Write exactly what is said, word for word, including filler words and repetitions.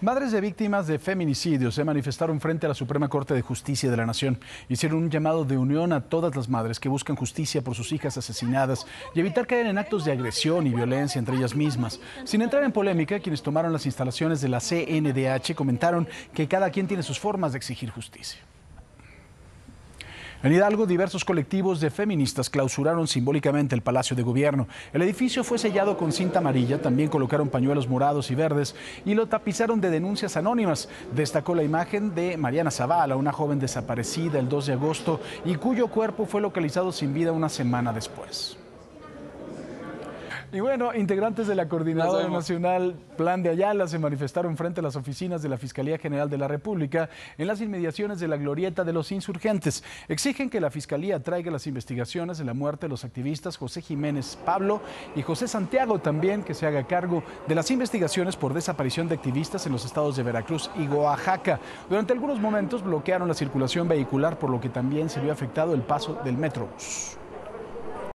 Madres de víctimas de feminicidio se manifestaron frente a la Suprema Corte de Justicia de la Nación. Hicieron un llamado de unión a todas las madres que buscan justicia por sus hijas asesinadas y evitar caer en actos de agresión y violencia entre ellas mismas. Sin entrar en polémica, quienes tomaron las instalaciones de la C N D H comentaron que cada quien tiene sus formas de exigir justicia. En Hidalgo, diversos colectivos de feministas clausuraron simbólicamente el Palacio de Gobierno. El edificio fue sellado con cinta amarilla, también colocaron pañuelos morados y verdes y lo tapizaron de denuncias anónimas. Destacó la imagen de Mariana Zavala, una joven desaparecida el dos de agosto y cuyo cuerpo fue localizado sin vida una semana después. Y bueno, integrantes de la Coordinadora Nacional Plan de Ayala se manifestaron frente a las oficinas de la Fiscalía General de la República en las inmediaciones de la Glorieta de los Insurgentes. Exigen que la Fiscalía traiga las investigaciones de la muerte de los activistas José Jiménez Pablo y José Santiago, también que se haga cargo de las investigaciones por desaparición de activistas en los estados de Veracruz y Oaxaca. Durante algunos momentos bloquearon la circulación vehicular, por lo que también se vio afectado el paso del Metrobús.